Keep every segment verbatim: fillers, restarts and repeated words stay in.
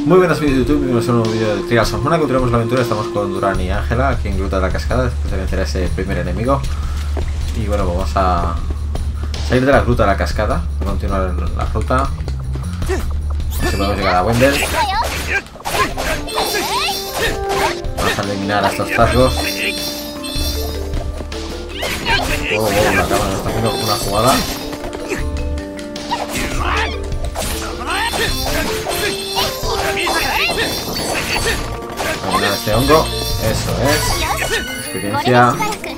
Muy buenas vídeos de YouTube, bienvenidos a un nuevo vídeo de Trials of Mana. Continuamos la aventura, estamos con Durán y Ángela aquí en Gruta de la Cascada, después de vencer a ese primer enemigo. Y bueno, vamos a salir de la Gruta de la Cascada, a continuar la ruta. A ver si podemos llegar a Wendel. Vamos a eliminar a estos trasgos. Oh, oh, la cámara nos está haciendo una jugada. Eliminar este hongo, eso es. Experiencia.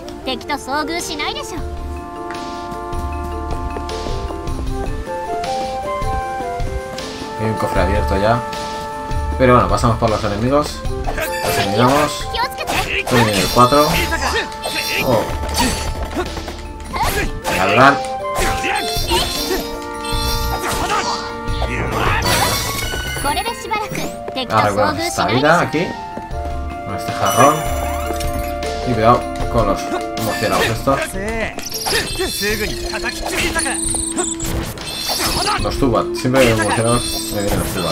Hay un cofre abierto ya. Pero bueno, pasamos por los enemigos. Los eliminamos. Estoy en el cuatro. Oh. Venga, Durán. Ahora recuerdo esta vida aquí. Con este jarrón. Y cuidado con los murciélagos estos. Los Zubat. Siempre que los murciélagos me vienen los Zubat.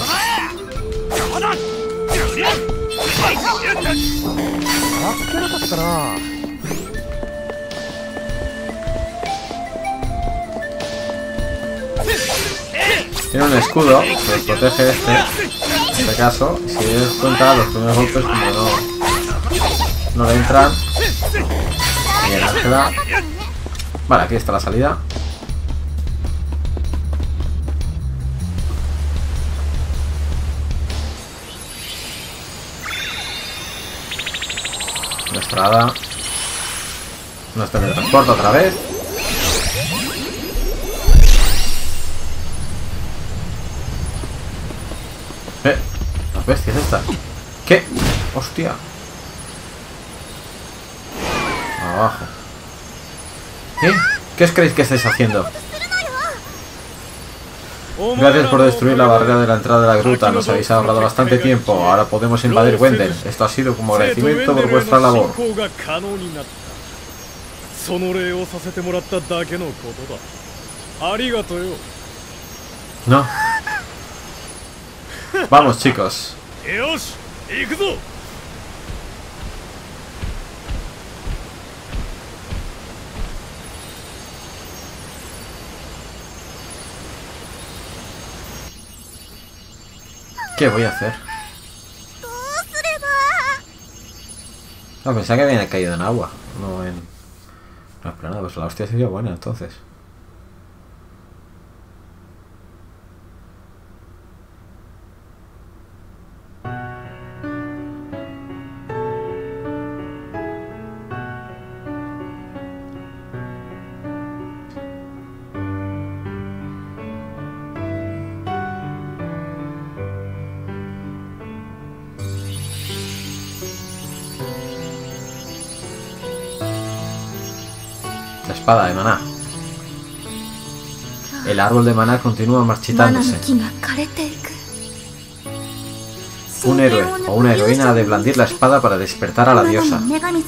Tiene un escudo que los protege este, en este caso. Si os das cuenta, los primeros golpes como no, no le entran. Bien, Ángela. Vale, aquí está la salida. Nuestra hada. Nos teletransporta otra vez. Eh, las bestias estas. ¿Qué? Hostia. Abajo. ¿Eh? ¿Qué os creéis que estáis haciendo? Gracias por destruir la barrera de la entrada de la gruta. Nos habéis ahorrado bastante tiempo. Ahora podemos invadir Wendel. Esto ha sido como agradecimiento por vuestra labor. No. Vamos, chicos. ¿Qué voy a hacer? No, pensaba que habían caído en agua, no en... No, pero nada, pues la hostia ha sido buena entonces. La espada de maná. El árbol de maná continúa marchitándose. Un héroe o una heroína ha de blandir la espada para despertar a la diosa.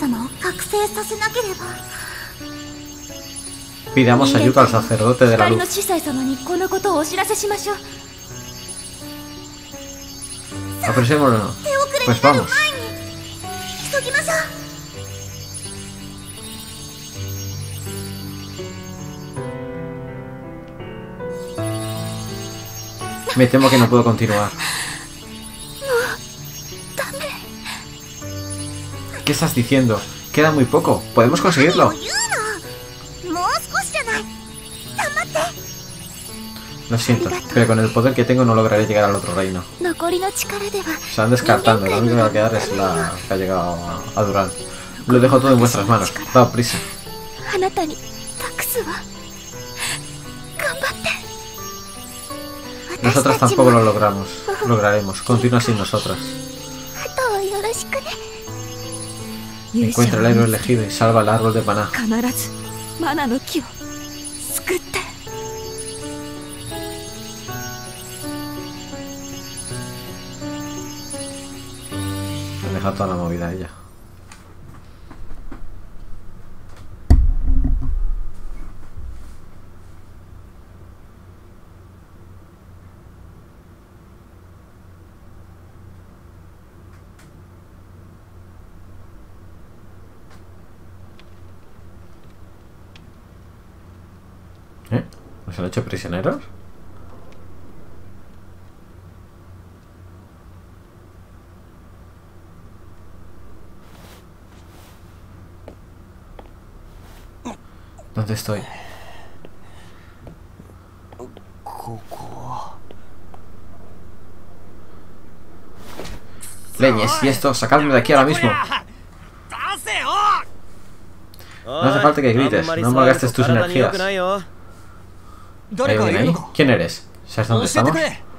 Pidamos ayuda al sacerdote de la luz. Apresémonos. Pues vamos. Me temo que no puedo continuar. ¿Qué estás diciendo? Queda muy poco. ¿Podemos conseguirlo? Lo siento, pero con el poder que tengo no lograré llegar al otro reino. Se van descartando. La única que va a quedar es la que ha llegado a, a Durán. Lo dejo todo en vuestras manos. Daos prisa. Nosotras tampoco lo logramos. Lograremos. Continúa sin nosotras. Encuentra el héroe elegido y salva el árbol de maná. Me deja toda la movida ella. ¿Se han hecho prisioneros? ¿Dónde estoy? Leñes, y esto, sacadme de aquí ahora mismo. No hace falta que grites, no malgastes tus energías. ¿Hay alguien ahí? ¿Quién eres? ¿Sabes dónde estamos?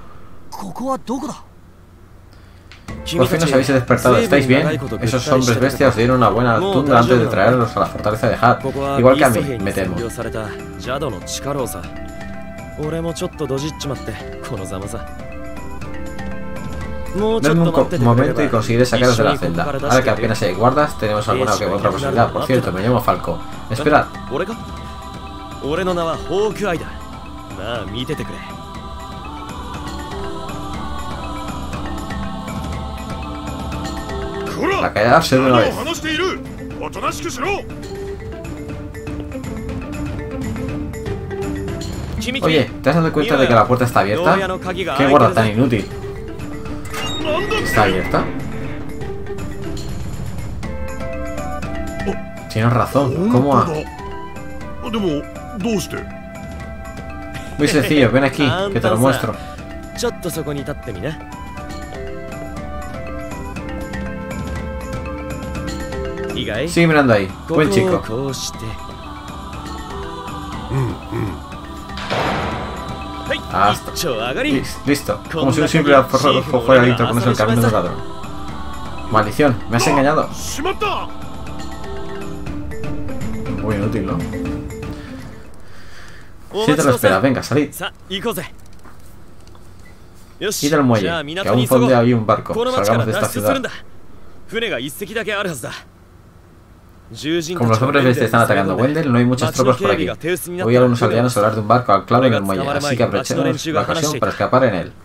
Por fin os habéis despertado, ¿estáis bien? Esos hombres bestias os dieron una buena tunda antes de traerlos a la fortaleza de Had. Igual que a mí, me temo. Denme un momento y conseguiré sacaros de la celda. Ahora que apenas hay guardas, tenemos alguna que otra posibilidad. Por cierto, me llamo Falco. Esperad. A callarse de una vez. Oye, ¿te has dado cuenta de que la puerta está abierta? ¡Qué guarda tan inútil! ¿Está abierta? Tienes razón, ¿cómo ha...? Muy sencillo, ven aquí, que te lo muestro. Sigue mirando ahí, buen chico. Hasta. Listo, como si un simple forrojo fuera el con eso el camino del ladrón. Maldición, me has engañado. Muy inútil, ¿no? Si te lo esperas, venga, salid. Id al muelle, que aún fondea ahí un barco. Salgamos de esta ciudad. Como los hombres bestias están atacando Wendel, no hay muchas tropas por aquí. Hoy algunos aldeanos hablar de un barco anclado en el muelle, así que aprovechemos la ocasión para escapar en él.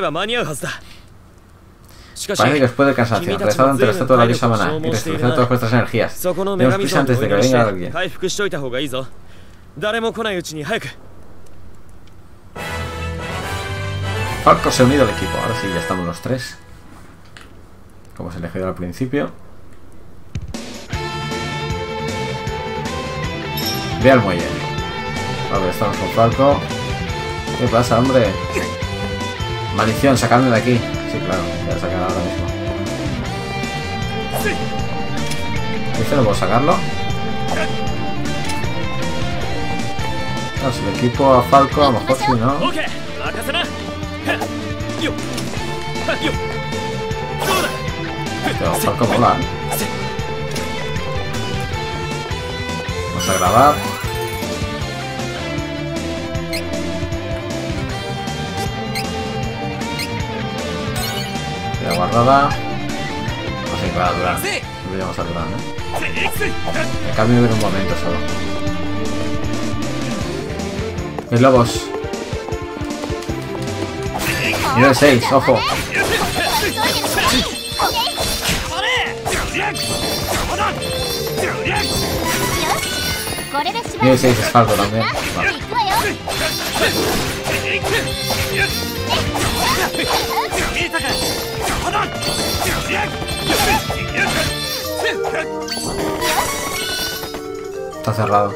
Parece que os puede el cansancio. Rezad ante la estatua de la diosa Maná y restaurar todas vuestras energías. Tenemos prisa antes de que venga alguien. Falco se ha unido al equipo. Ahora sí, ya estamos los tres. Como se elegido al principio. Ve al muelle. A ver, estamos con Falco. ¿Qué pasa, hombre? Maldición, sacadme de aquí. Sí, claro, voy a sacar ahora mismo. ¿Este no puedo sacarlo? No, si el equipo a Falco, a lo mejor sí, ¿no? Pero Falco mola. Vamos a grabar. La guardada. No sé qué va a durar. No vamos a durar, ¿eh? Me cambio en un momento solo. ¡Mis lobos! Nivel seis, ojo. Nivel seis es Falco también. Vale. Está cerrado.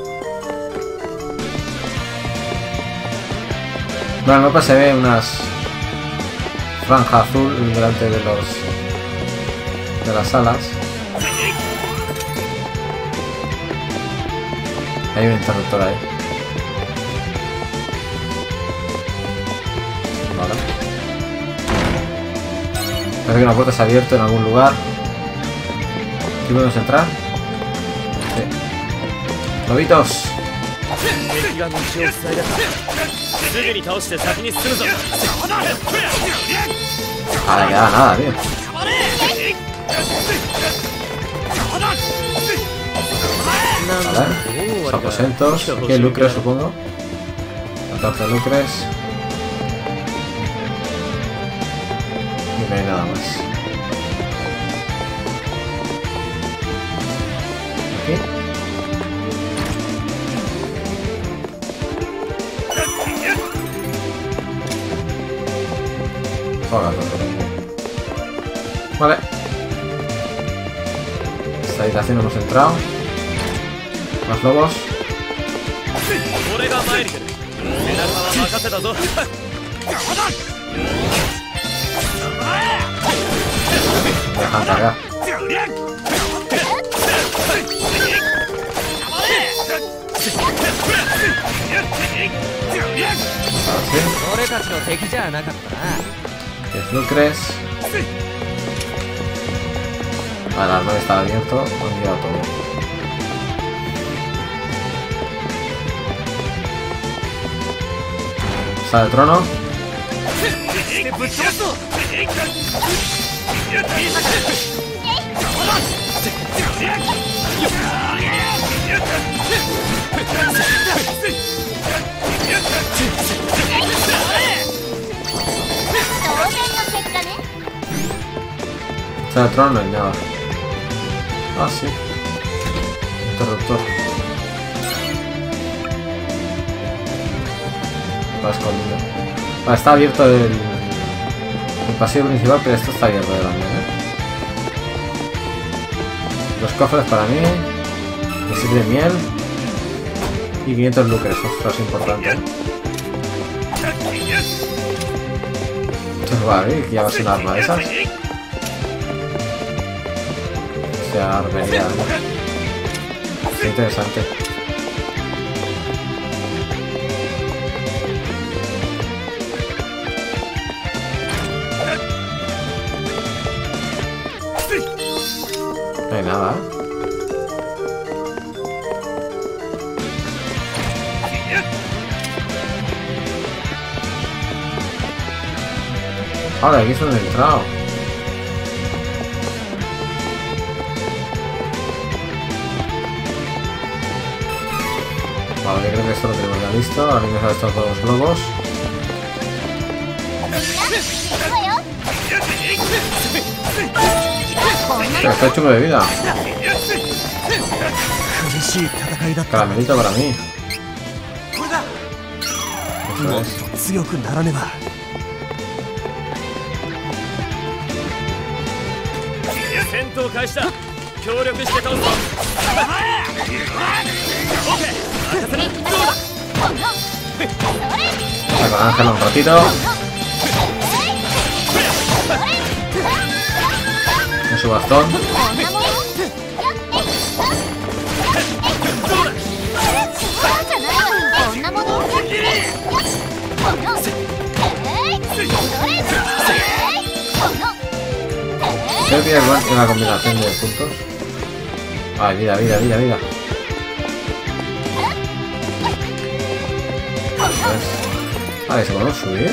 Bueno, en el mapa se ve unas franja azul delante de los de las alas. Hay un interruptor ahí. Vale. Parece que una puerta se ha abierto en algún lugar. ¿Aquí podemos entrar? Sí. ¡Lobitos! Ahora ya queda nada, tío. Vale, los aposentos. Aquí hay lucres, supongo. catorce lucres. Y no hay nada más. Aquí. Hola, todo. Vale. Esta habitación hemos entrado. Más lobos. Me dejan cargar. diez lucres. Ah, el arma está abierto. Han mirado todo. Sale el trono. Sale el trono, no hay nada. Ah, sí. Interruptor. Está escondido. Vale, está abierto el, el pasillo principal, pero esto está abierto también, ¿eh? Los cofres para mí. Me sirve miel. Y quinientos lucres, ostras, es importante. Entonces, vale, que llevas un arma de esas. O sea, armería. Qué interesante. No hay nada, ¿eh? Ahora, aquí es donde he entrado. Vale, creo que esto lo tenemos ya listo. Ahora ingresar estos dos globos. Pero está hecho de vida. Caramelito para mí. Eso es. Vale, con Ángela un ratito. En su bastón. Creo que es una combinación de puntos. Ay, vida, vida, vida, vida. Pues, vale, ¿se podemos subir?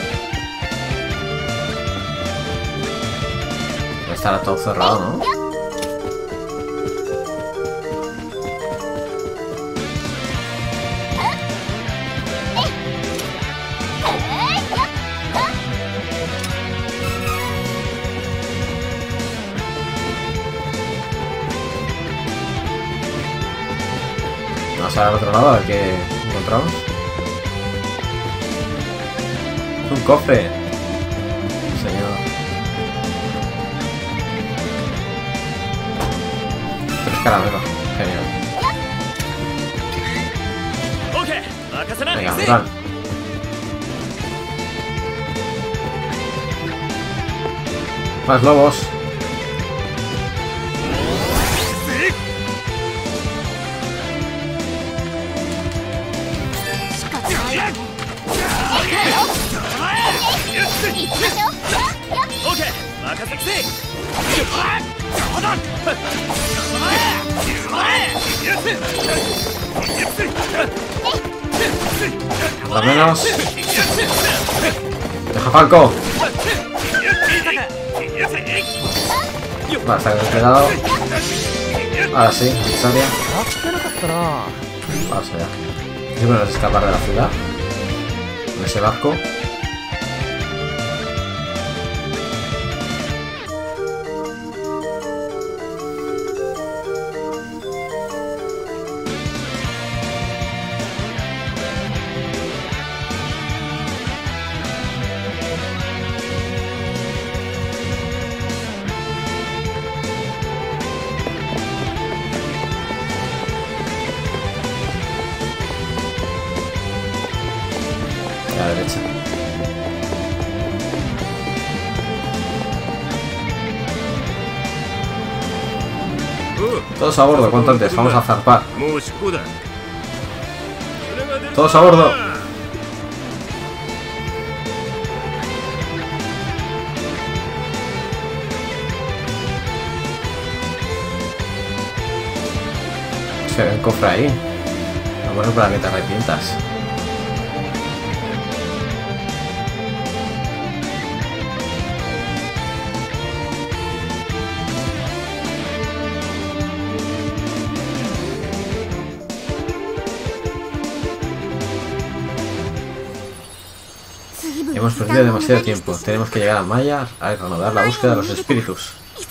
Estará todo cerrado, ¿no? Vamos al otro lado a ver qué encontramos. Un cofre. Señor. Tres caramelos. Genial. Venga, Durán. Más lobos. Por lo menos. Deja Falco. Vale, está desplegado. Ahora sí, victoria. Vamos allá. Primero es escapar de la ciudad. Con ese barco. Todos a bordo, cuanto antes, vamos a zarpar. Todos a bordo. Se ve un cofre ahí. Lo bueno para que te arrepientas. Hemos perdido demasiado tiempo. Tenemos que llegar a Maya a reanudar la búsqueda de los espíritus.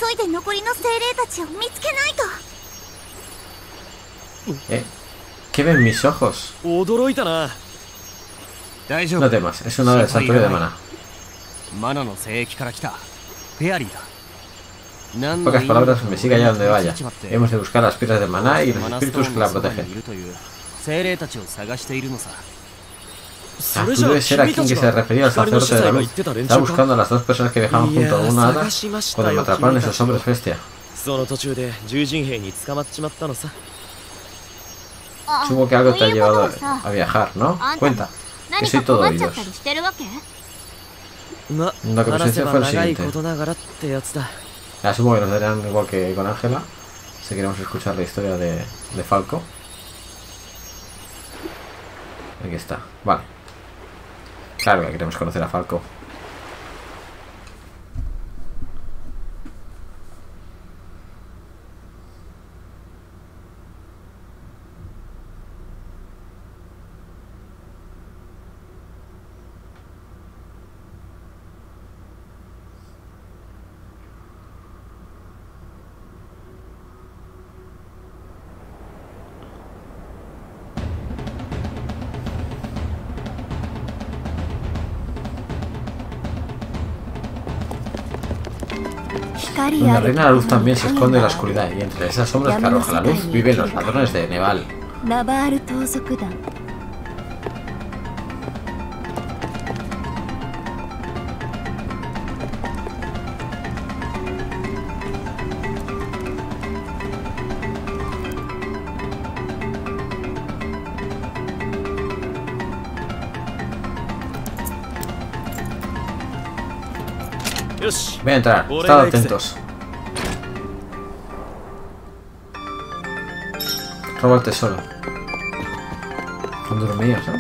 ¿Eh? ¿Qué ven mis ojos? No temas, es una del santuario de Mana. En pocas palabras, me sigue allá donde vaya. Hemos de buscar las piedras de Maná y los espíritus que la protegen. Ah, tú debes ser a quien que se refería al sacerdote de la luz. Estaba buscando a las dos personas que viajaban junto a una hada cuando me atraparon esos hombres bestia. Supongo que algo te ha llevado a viajar, ¿no? Cuenta, que soy todo oídos. La conversación fue el siguiente. Asumo que nos darán igual que con Ángela, si queremos escuchar la historia de, de Falco. Aquí está, vale. Claro que queremos conocer a Falco. Donde reina la luz también se esconde la oscuridad, y entre esas sombras que arroja la luz viven los ladrones de Neval. Voy a entrar, estad atentos. Robo el tesoro. Son dormidos, ¿no?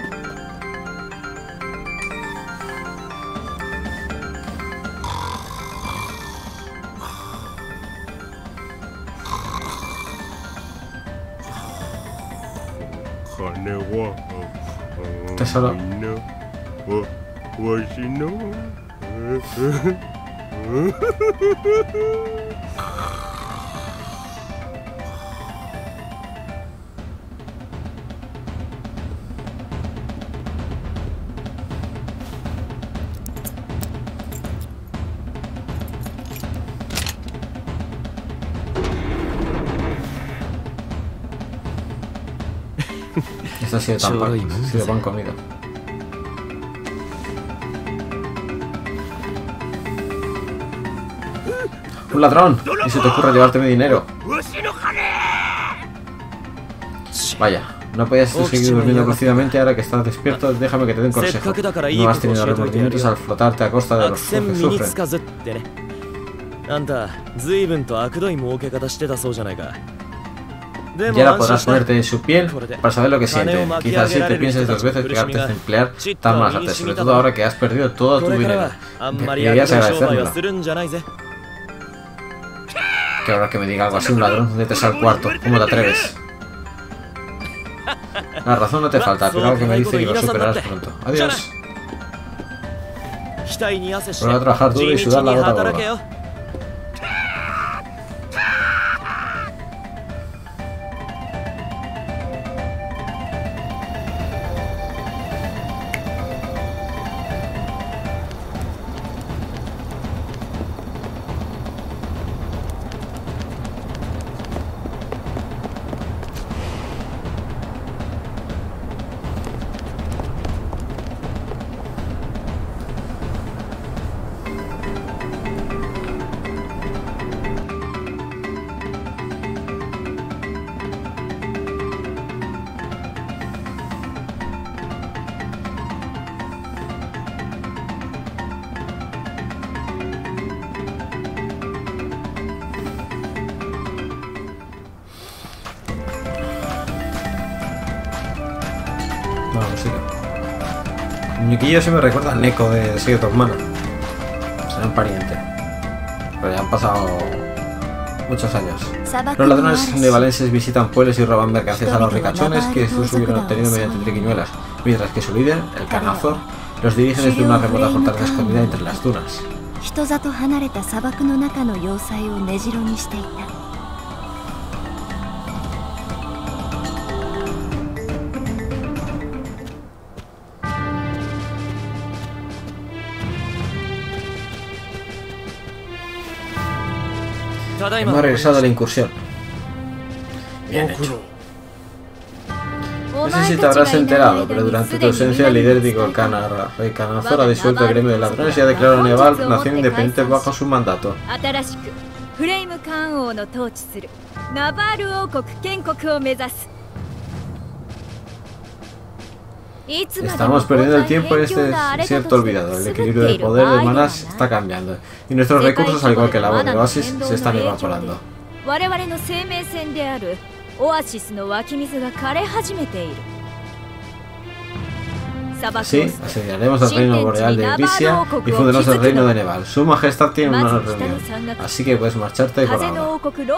Tesoro. Esto ha sido tan pan, ha sido pan comido. ¡Un ladrón! ¿Y se te ocurre llevarte mi dinero? Vaya, no podías seguir durmiendo plácidamente ahora que estás despierto. Déjame que te dé un consejo. No has tenido remordimientos al flotarte a costa de los que sufren. Y ahora podrás ponerte en su piel para saber lo que siente. Quizás si te pienses dos veces pegarte a emplear tan malas artes, sobre todo ahora que has perdido todo tu dinero. Deberías agradecérmelo. Que ahora que me diga algo así un ladrón, vete al cuarto. ¿Cómo te atreves? La razón no te falta, pero algo que me dice que lo superarás pronto. Adiós. Voy a trabajar duro y sudar la gota gorda. muñequillo se me recuerda a Neko de Secret of Mana. Será un pariente. Pero ya han pasado muchos años. Los ladrones nevalenses visitan pueblos y roban mercancías a los ricachones que estos hubieran obtenido mediante triquiñuelas, mientras que su líder, el Carnazor, los dirige desde una remota fortaleza escondida entre las dunas. Hemos regresado a la incursión. Bien hecho. No sé si te habrás enterado, pero durante tu ausencia el líder de Golcanar, rey Carnazor, ha disuelto el gremio de ladrones y ha declarado a Neval nación independiente bajo su mandato. Estamos perdiendo el tiempo en este desierto olvidado. El equilibrio de poder de manas está cambiando y nuestros recursos, al igual que la voz de Oasis, se están evaporando. Así, asediaremos al reino boreal de Visia y fundaremos el reino de Neval. Su majestad tiene una reunión, así que puedes marcharte por ahora.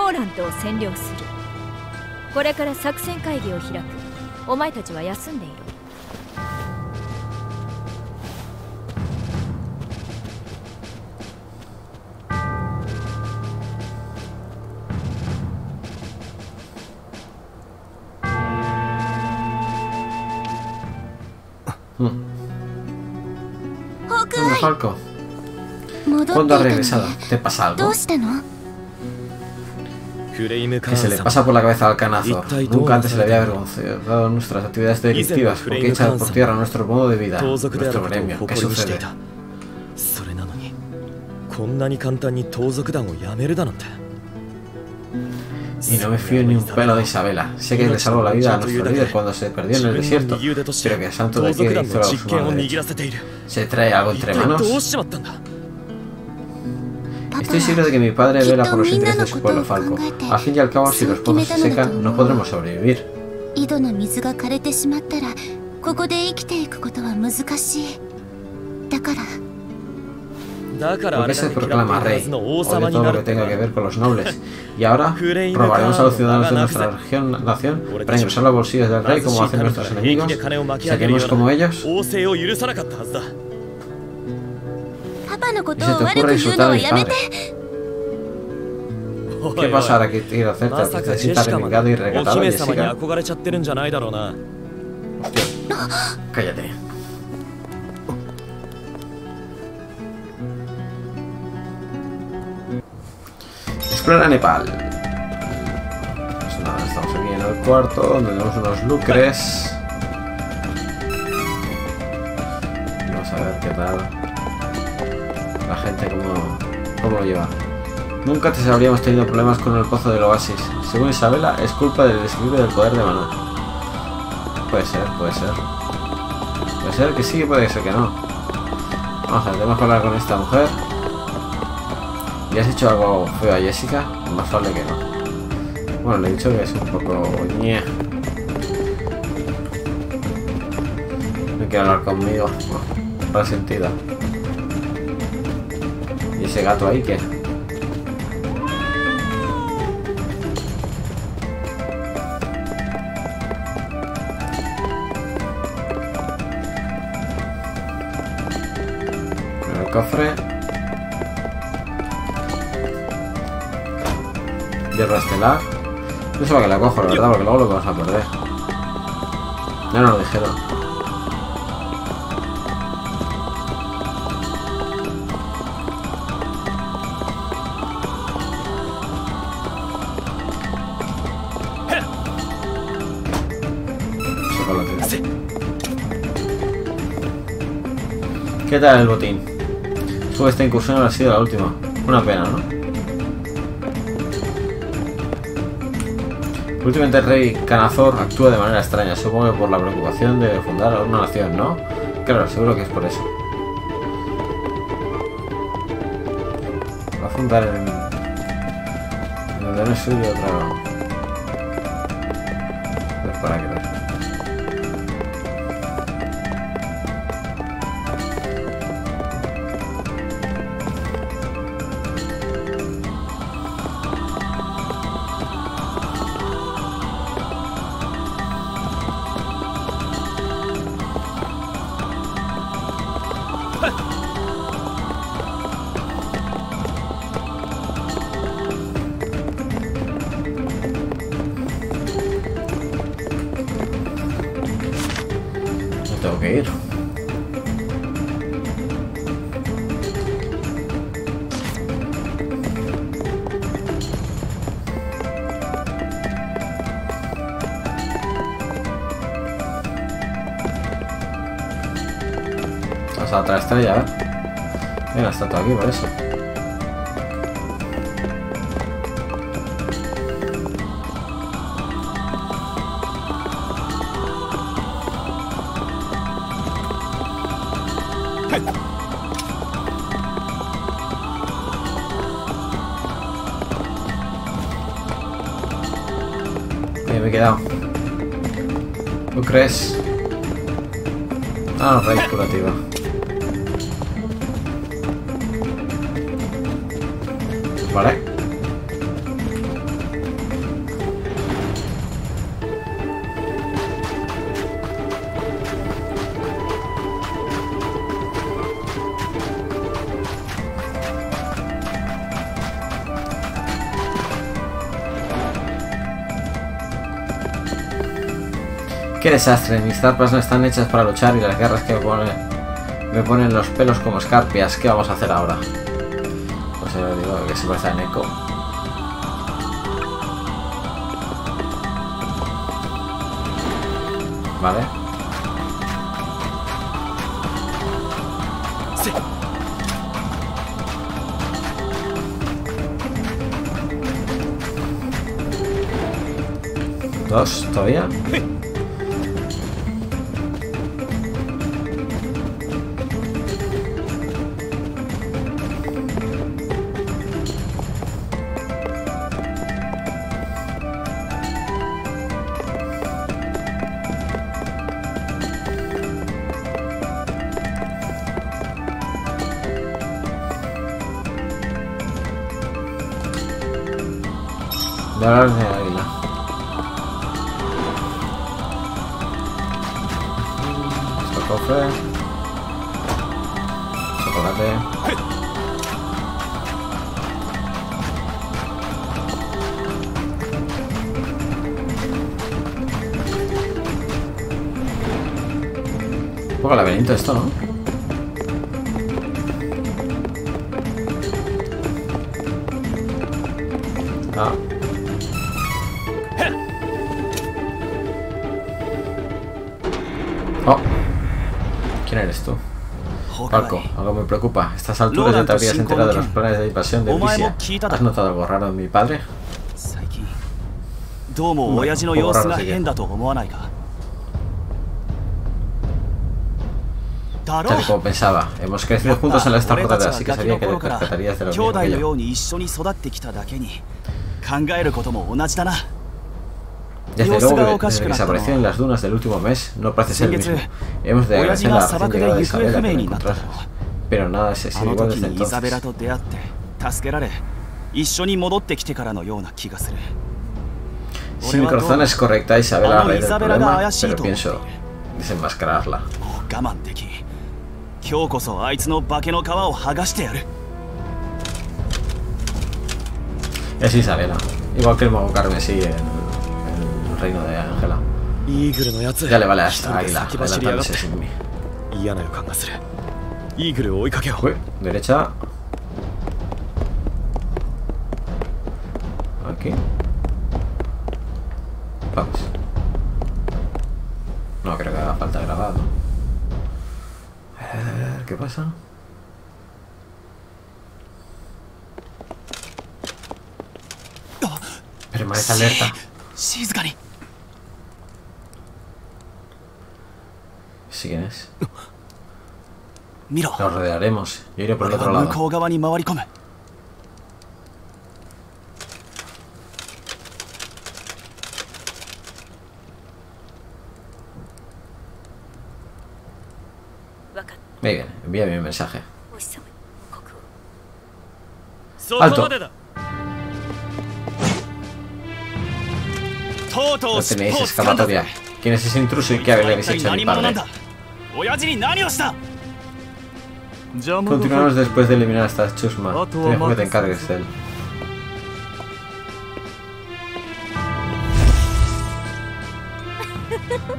Hola, Falco. ¿Cuándo has regresado? ¿Te pasa algo? ¿Qué se le pasa por la cabeza al Carnazor? Nunca antes se le había avergonzado nuestras actividades delictivas. ¿Por qué echar por tierra nuestro modo de vida, nuestro gremio? ¿Qué sucede? Y no me fío ni un pelo de Isabela. Sé que le salvó la vida a nuestro líder cuando se perdió en el desierto, pero que el santo de aquí hizo su mano derecha. ¿Se trae algo entre manos? Estoy seguro de que mi padre vela por los intereses de su pueblo, Falco. Al fin y al cabo, si los pozos se secan, no podremos sobrevivir. Porque se proclama rey, odio todo lo que tenga que ver con los nobles. Y ahora robaremos a los ciudadanos de nuestra región, nación, para ingresar a los bolsillos del rey como hacen nuestros enemigos. ¿Saquemos como ellos? ¿Y se te ocurre insultar a mi padre? ¿Qué pasa ahora que quiero hacerte? ¿Te sientas remingado y recatado, Jessica? Hostia, cállate. Explora Nepal. Pues nada, estamos aquí en el cuarto, donde tenemos unos lucres. Vamos a ver qué tal la gente, cómo, cómo lo lleva. Nunca antes habríamos tenido problemas con el pozo del oasis. Según Isabela, es culpa del desequilibrio del poder de Manu. Puede ser, puede ser. Puede ser que sí, puede ser que no. Vamos a ver, tenemos que hablar con esta mujer. ¿Le has hecho algo feo a Jessica? Más vale que no. Bueno, le he dicho que es un poco ñe. No quiere hablar conmigo. No, para sentido. ¿Y ese gato ahí qué? El cofre. Hierro estelar. No sé para qué la cojo, la verdad, porque luego lo vamos a perder. Ya no lo dijeron. Chocolate. ¿Qué tal el botín? Supongo que esta incursión ha sido la última. Una pena, ¿no? Últimamente el rey Carnazor actúa de manera extraña, supongo que por la preocupación de fundar una nación, ¿no? Claro, seguro que es por eso. Va a fundar en... en donde no es suyo otra... Pues por aquí, ver. ir. Vamos a otra estrella, a ver. Mira, está todo aquí por eso. Ahí me he quedado. ¿Tú crees? Ah, raíz curativa. Vale. Qué desastre, mis zarpas no están hechas para luchar y las guerras que me ponen, me ponen los pelos como escarpias. ¿Qué vamos a hacer ahora? Pues yo digo que se parece a Neko. Vale. Sí. Dos, todavía. De hablar de águila. Esto cofre. Chocolate. Un poco laberinto esto, ¿no? Ah. Oh. ¿Quién eres tú? Falco, algo me preocupa. A estas alturas ya te habías enterado de los planes de invasión de Elysia. ¿Has notado algo raro en mi padre? Tal y como pensaba, hemos crecido juntos en la esta ruta, así que sabía que te percatarías de lo mismo que yo. Desde luego, desde que desapareció en las dunas del último mes, no parece ser el mismo. Hemos de agradecer la recién llegada de Isabela que me encontrase. Pero nada es igual desde entonces. Si mi corazón es correcta, Isabela ha raíz del problema, pero pienso desenmascararla. Es Isabela, igual que el mago carmesí en el reino de Ángela. Ya le vale a esta águila, adelantándose sin mí. Uy, derecha. Aquí. Vamos. No creo que haga falta grabar, ¿no? A ver, a ver, ¿qué pasa? Permanece alerta. ¿Sí quién es? Lo rodearemos. Yo iré por el otro lado. Muy bien, envíame un mensaje. ¡Alto! No tenéis escapatoria. ¿Quién es ese intruso y qué habéis hecho a mi padre? Continuamos después de eliminar a esta chusma. Te dejo que te encargues de él.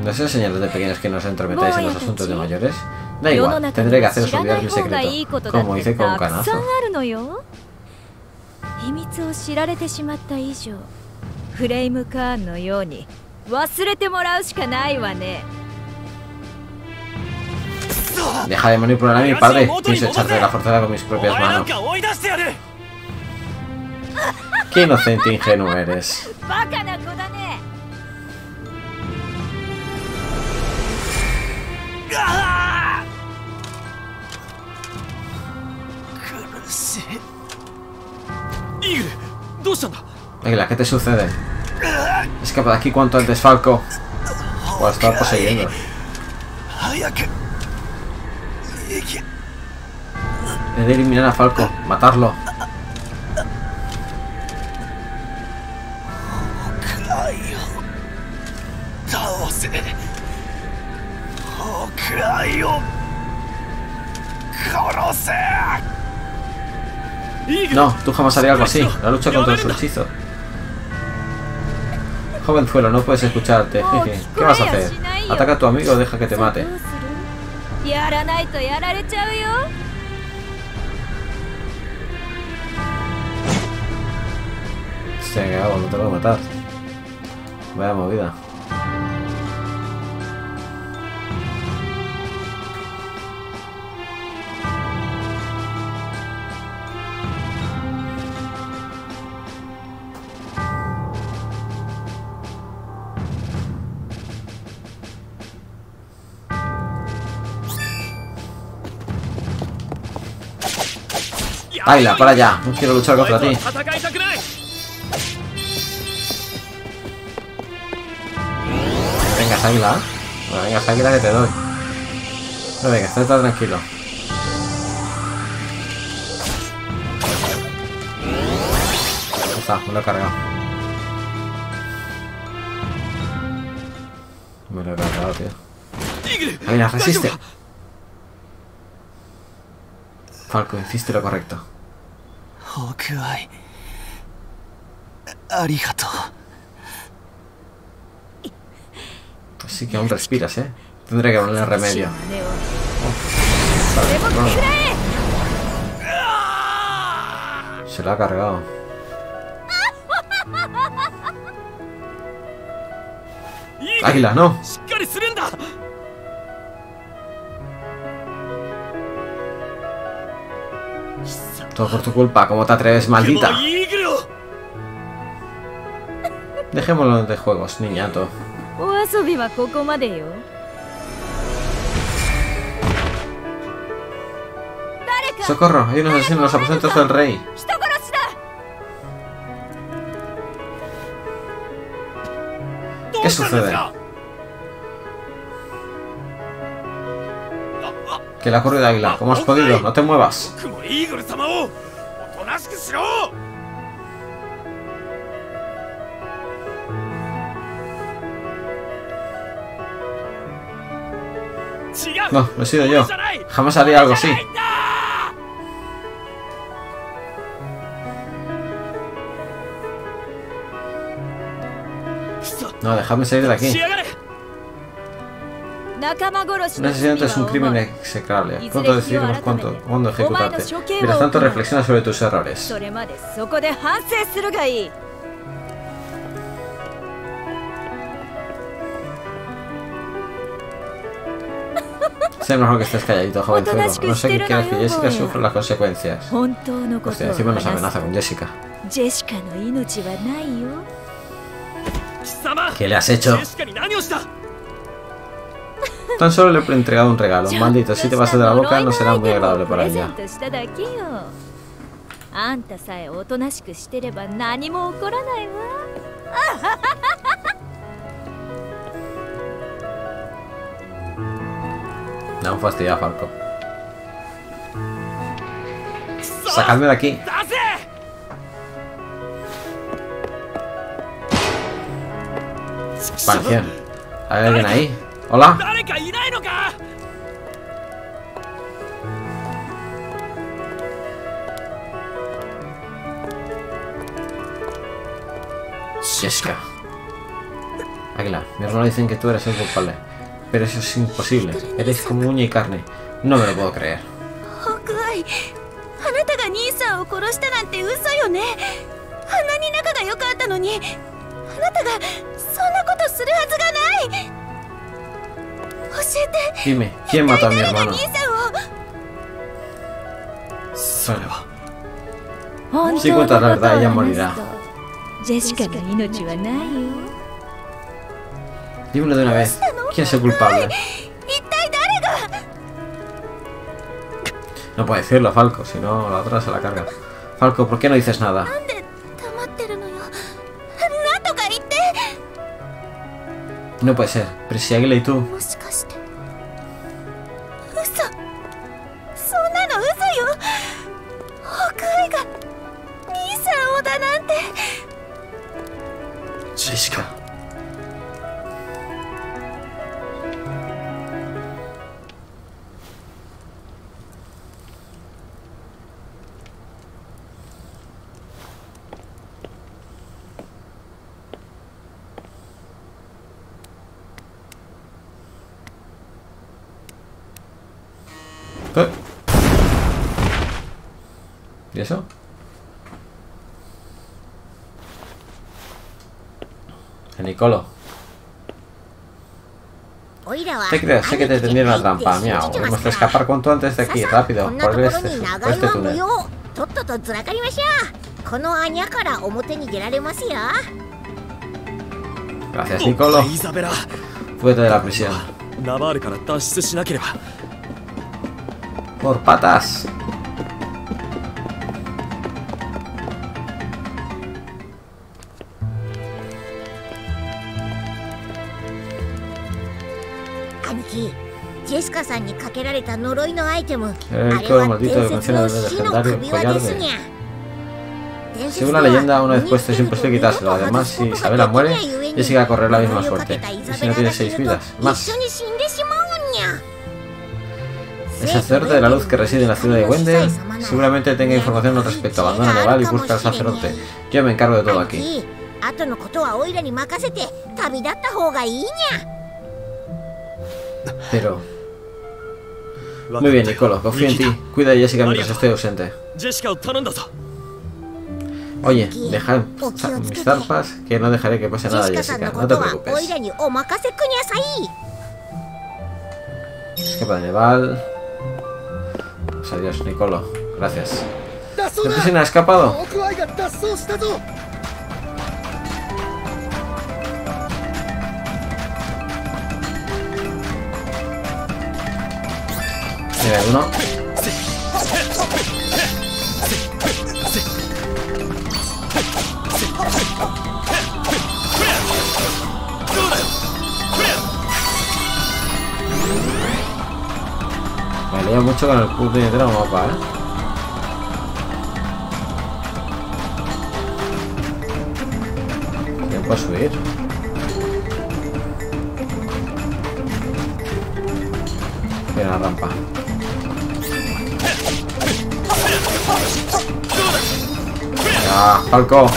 ¿No os enseñan desde pequeños que no os entrometáis en los asuntos de mayores? Da igual, tendré que haceros olvidar mi secreto, como hice con Kanazo. 秘密を知られてしまった以上、フレイムカーンのように忘れてもらうしかないわね。 Deja de manipular a mi padre, pienso echarte de la fortaleza con mis propias manos. Qué inocente e ingenuo eres. Águila, ¿qué te sucede? Escapa de aquí cuanto antes, Falco. O estaba poseyendo. He de eliminar a Falco, matarlo. No, tú jamás harías algo así. La lucha contra su hechizo. Jovenzuelo, no puedes escucharte. ¿Qué vas a hacer? Ataca a tu amigo o deja que te mate. Hostia, ¿qué hago? No te voy a matar. Vaya movida. Águila, para allá. No quiero luchar contra ti. Venga, Águila. Bueno, venga, Águila, que te doy. No, venga, está tranquilo. Ya está, me lo he cargado. Me lo he cargado, tío. Águila, resiste. Falco, hiciste lo correcto. Así que aún respiras, ¿eh? Tendré que poner remedio. Oh, vale, no. Se lo ha cargado. Águila, no. Todo por tu culpa, ¿cómo te atreves, maldita? Dejémoslo de juegos, niñato. ¡Socorro! Hay unos asesinos en los aposentos del rey. ¿Qué sucede? ¿Qué le ha ocurrido a Águila? ¿Cómo has podido? ¡No te muevas! No, lo he sido yo. Jamás haría algo así. No, dejadme salir de aquí. Un asesinato es un crimen execrable. Pronto decidiremos cuánto, cuándo ejecutarte. Mientras tanto, reflexiona sobre tus errores. Sé mejor que estés calladito, jovenzuelo. No sé qué quieras que Jessica sufra las consecuencias. Hostia, encima nos amenaza con Jessica. ¿Qué le has hecho? Tan solo le he entregado un regalo. Maldito, si te vas de la boca no será muy agradable para ella. No me fastidia, Falco. ¡Sacadme de aquí! Vale, ¿hay alguien ahí? ¿Hola? Jessica. Águila, mi hermano dicen que tú eres el culpable. Pero eso es imposible. Eres como uña y carne. No me lo puedo creer. Hawkeye, あなたが兄さんを殺したなんて嘘よね。あんなに仲が良かったのに、あなたがそんなことするはずがない。教えて。 Dime, ¿quién mató a mi 誰が hermano? 兄さんを。 それは本 Si 当の cuentas こ la とを verdad, ella 話 morirá. すとジェシカの命はないよ。 Dímelo de una vez. ¿Quién es el culpable? 一体誰が。 No puede decirlo, Falco, si no la otra se la carga. Falco, ¿por qué no dices nada? なんで黙ってるのよ。なんとか言って。 No puede ser. Pero si Águila y tú... もしかして嘘。そんなの嘘よ。ホークアイが兄さんをだなんて。 ジェシカ。 ¿Eh? ¿Y eso? El Nicolo. Te creo, sé que te tendieron la trampa, miau. Hemos de escapar cuanto antes de aquí, rápido, por este, por este túnel. Gracias, Nicolo. イザベラ、 Fuete de la prisión. ナバールから脱出しなければ。 Por patas. El coro maldito de canción del legendario collar de... Según la leyenda, una vez puesto es imposible quitárselo. Además, si Isabela muere, Jessica corre la misma suerte. Y si no tiene seis vidas, más. El sacerdote de la luz que reside en la ciudad de Wendell seguramente tenga información al respecto. Abandona Neval y busca al sacerdote. Yo me encargo de todo aquí. Pero... Muy bien, Nicolo, confío en ti. Cuida de Jessica mientras estoy ausente. ジェシカを頼んだぞ。 Oye, deja mis zarpas, que no dejaré que pase nada a Jessica. No te preocupes. Escapa de Neval. Pues adiós, Nicolo. Gracias. ¿La prisión ha escapado? Mira, uno. Me leo mucho con el puñetero mapa, ¿eh? ¿Ya puedo subir? Mira la rampa. ¡Ya, Falco!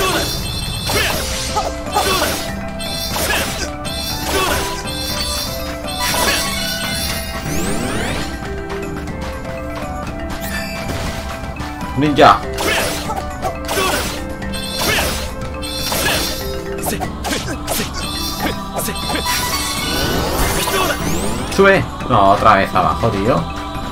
¡Ninja! ¡Sube! No, otra vez abajo, tío.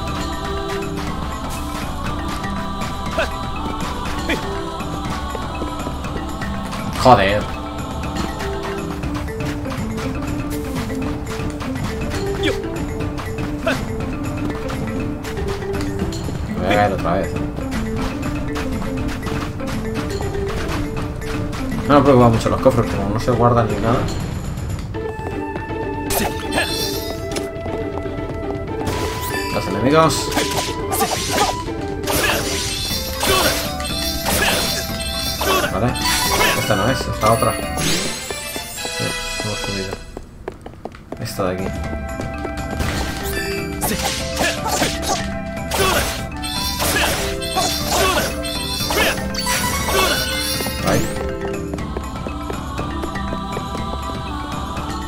Joder. Me voy a caer otra vez. No me preocupan mucho los cofres, como no se guardan ni nada. Los enemigos. Vale. Esta no es, esta otra. Sí, hemos subido. Esta de aquí. Ahí.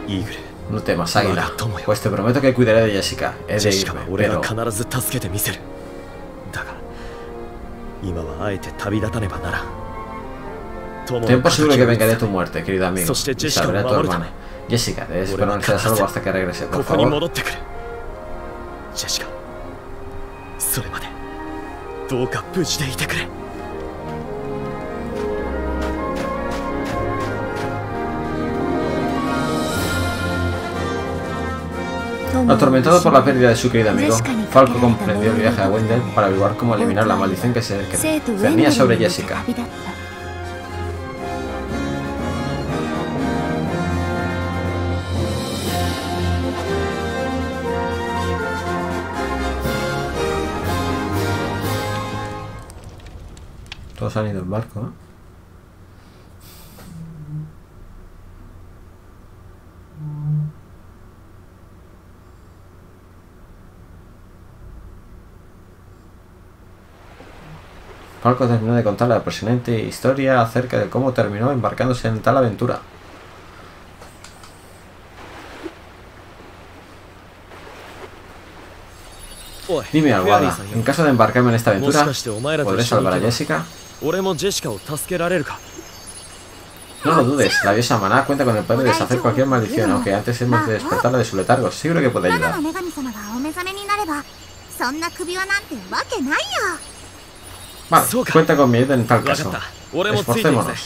イーグル No temas, Águila. Pues te prometo que cuidaré de Jessica. He ジェ de シカ irme, は俺が pero... 必ず助けてみせる。だが今はあえて旅立たねばならん。友の Ten por seguro que 敵を討つ vengaré tu muerte, querido amigo. そして Y ジェシカを salvaré a tu 守るた hermana. め Jessica, debes 俺は permanecer a 必 salvo ず hasta que regrese, こ por こに favor. 戻ってくる。ジェシカ、それまでどうか無事でいてくれ。 Atormentado por la pérdida de su querido amigo, Falco comprendió el viaje a Wendell para averiguar cómo eliminar la maldición que se cernía sobre Jessica. Todos han ido en barco, ¿eh? Falco terminó de contar la impresionante historia acerca de cómo terminó embarcándose en tal aventura. Dime algo, Ada. En caso de embarcarme en esta aventura, ¿podré salvar a Jessica? No lo dudes, la diosa Maná cuenta con el poder de deshacer cualquier maldición, aunque antes hemos de despertarla de su letargo. Seguro que puede ayudar. Vale, cuenta con mi ayuda en tal caso. Esforcémonos.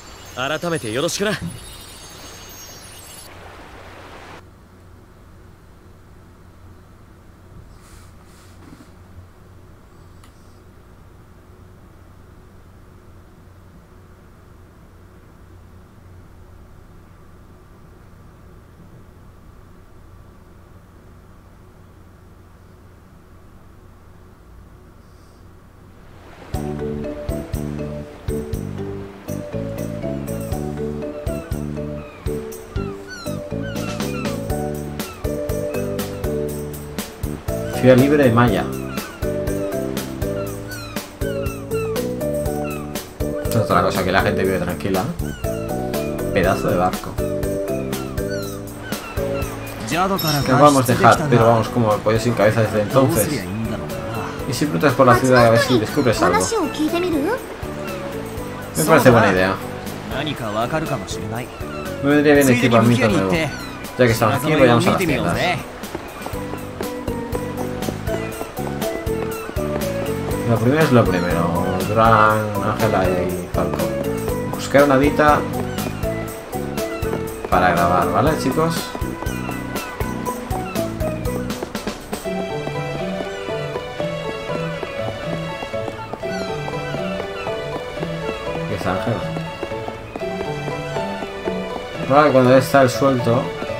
Ciudad libre de Maya. Esto es otra cosa, que la gente vive tranquila. Pedazo de barco. Que nos vamos a dejar, pero vamos como el pollo sin cabeza desde entonces. Y si preguntas por la ciudad a ver si descubres algo. Me parece buena idea. Me vendría bien equipamiento nuevo. Ya que estamos aquí, vayamos a las tiendas. Lo primero es lo primero. Durán, Ángela y Falco. Buscar una dita para grabar, ¿vale, chicos? ¿Qué es Ángela? Ahora cuando está el suelto,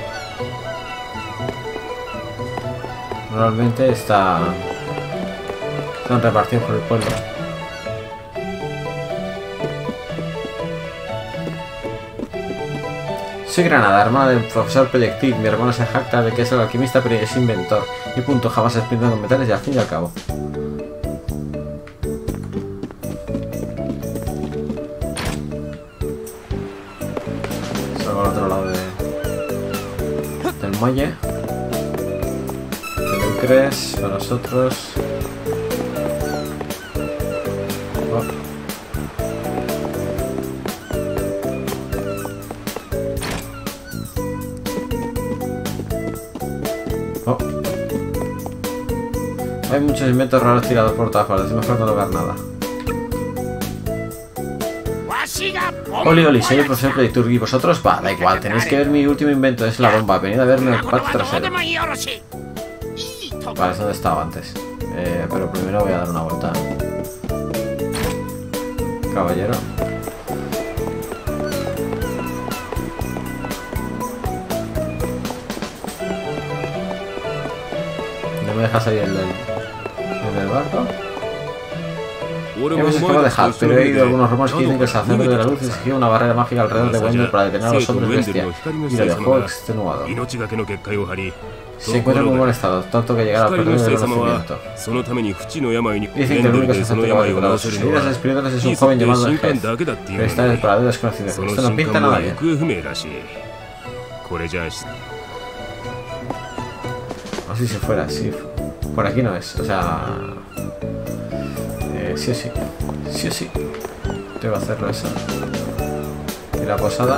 normalmente está... Están repartidos por el pueblo. Soy Granada, hermana del profesor Proyectil. Mi hermano se jacta de que es el alquimista, pero es inventor. Y punto, jamás explica con metales y al fin y al cabo. Salgo al otro lado de... del muelle. ¿Qué tú crees? Para nosotros... Oh. Hay muchos inventos raros tirados por todas partes, es mejor no lograr nada. Oli, Oli, soy el profesor Proyectur y vosotros, va, da igual, tenéis que ver mi último invento, es la bomba, venid a verme en el patio trasero. Vale, es donde estaba antes. Eh, pero primero voy a dar una vuelta. Caballero. No me deja salir el del, el del barco. Hemos escapado de Hal, pero he oído algunos rumores que dicen que el sacerdote de la luz exigió una barrera mágica alrededor de Wendell para detener a los hombres bestia y lo dejó extenuado. Se encuentra en muy buen estado, tanto que llegará a perder el conocimiento. Dicen que el único sacerdote que va a ayudar a sus heridas espirituales es un joven llamado Hez, pero está en el paradero desconocido. Esto no pinta nada bien. これじゃあし O si se fuera, sí. Por aquí no es, o sea... Eh, sí o sí. Sí o sí. Tengo que hacerlo eso. Y la posada.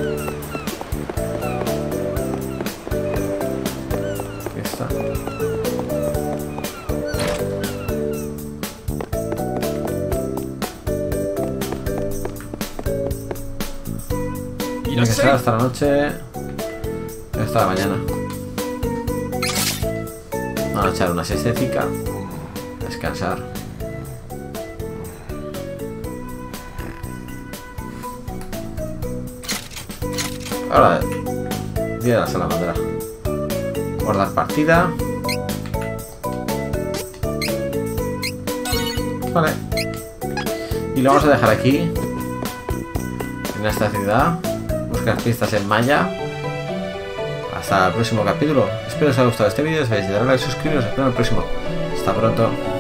Aquí está. Tiene que ser hasta la noche. Hasta la mañana. Vamos a echar una siestética. Descansar. Ahora, día de la salamandra. Guardar partida. Vale. Y lo vamos a dejar aquí. En esta ciudad. Buscar pistas en Maya. Hasta el próximo capítulo. Espero os haya gustado este vídeo. Si os darle like, suscribiros. Os espero en el próximo. Hasta pronto.